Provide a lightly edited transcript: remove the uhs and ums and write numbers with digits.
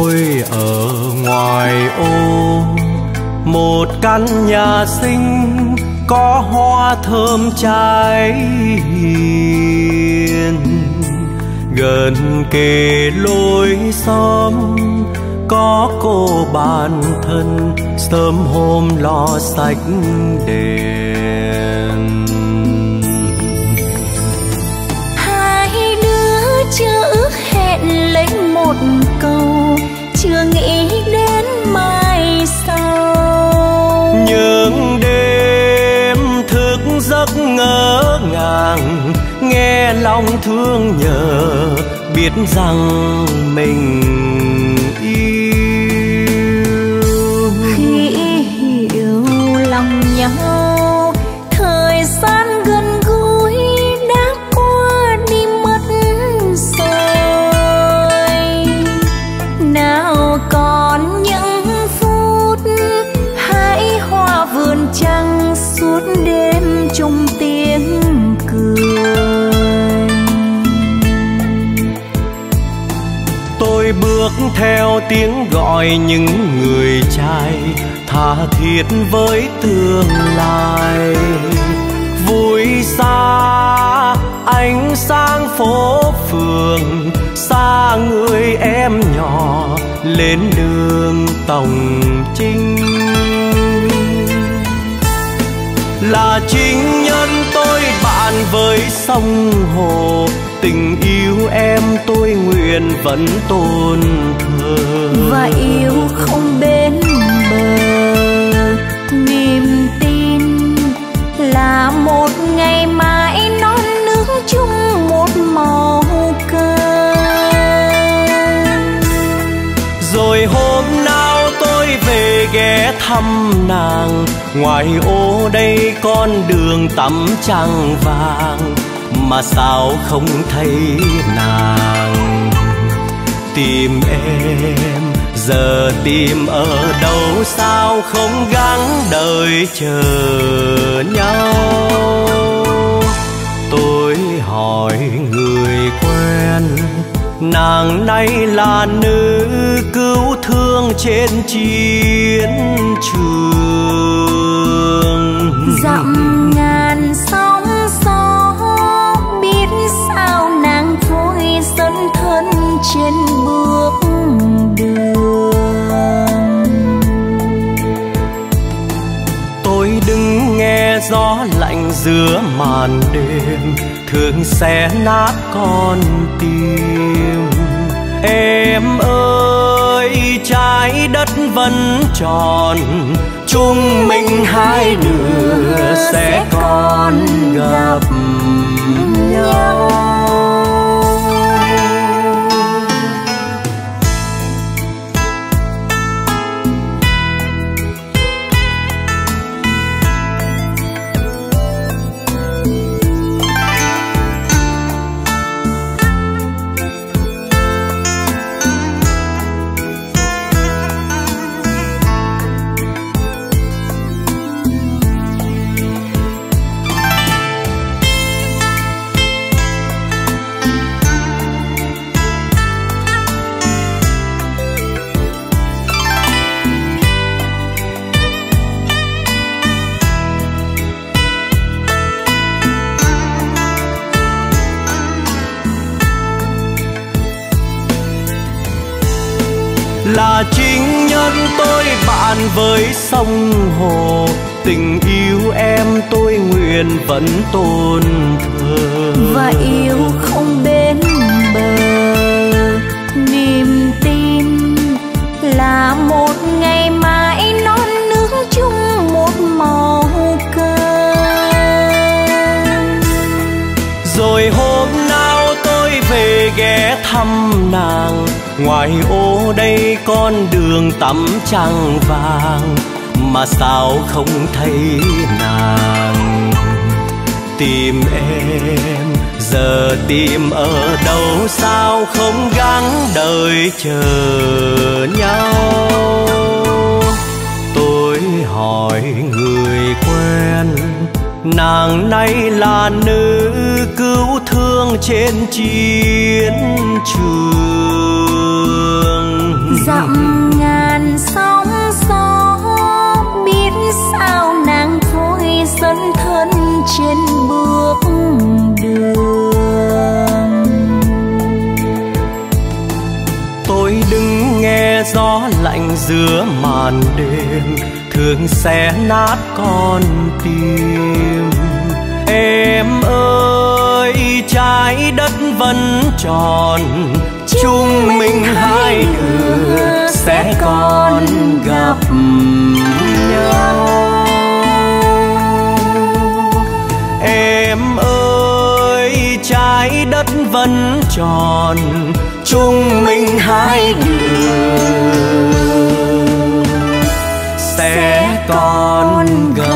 tôi ở ngoài ô, một căn nhà xinh có hoa thơm trái hiền. Gần kề lối xóm có cô bạn thân, sớm hôm lo sạch đèn. Hai đứa chưa ước hẹn lấy một câu, chưa nghĩ đến mai sau. Những đêm thức giấc ngỡ ngàng, nghe lòng thương nhớ, biết rằng mình yêu. Khi hiểu lòng nhau, thời gian gần gũi đã qua đi mất rồi. Nào còn những phút hãy hoa vườn trăng, suốt đêm chung tiếng cười. Tôi bước theo tiếng gọi những người trai, tha thiết với tương lai. Vui xa ánh sáng phố phường, xa người em nhỏ lên đường Tổng Trinh. Là chính nhân tôi bạn với sông hồ, tình yêu em tôi nguyện vẫn tôn thờ. Và yêu không bến bờ, niềm tin là một ngày mãi non nước chung một màu cơm. Rồi hôm nào tôi về ghé thăm nàng, ngoài ô đây con đường tắm trăng vàng, mà sao không thấy nàng. Tìm em giờ tìm ở đâu, sao không gắng đợi chờ nhau. Tôi hỏi người quen, nàng nay là nữ cứu thương trên chiến trường. Dặm ngàn sóng gió biết sao nàng vui dẫn thân trên bước đường. Tôi đứng nghe gió lạnh giữa màn đêm, thương xé nát con tim. Em ơi trái đất vẫn tròn, chúng mình hai đứa sẽ còn gặp nhau. Là chính nhân tôi bạn với sông hồ, tình yêu em tôi nguyện vẫn tôn thờ. Và yêu không bến bờ, niềm tin là một ngày mãi non nước chung một màu cơm. Rồi hôm nào tôi về ghé thăm nàng, ngoài ô đây con đường tắm trăng vàng, mà sao không thấy nàng. Tìm em giờ tìm ở đâu, sao không gắng đợi chờ nhau. Tôi hỏi người quen, nàng nay là nữ cứu thương trên chiến trường. dặm ngàn sóng gió, biết sao nàng thôi dấn thân trên bước đường. Tôi đứng nghe gió lạnh giữa màn đêm, thương xé nát con tim. Em ơi trái đất vẫn tròn, chúng mình hai đứa sẽ còn gặp nhau. Em ơi trái đất vẫn tròn, chúng mình hai đứa sẽ còn gặp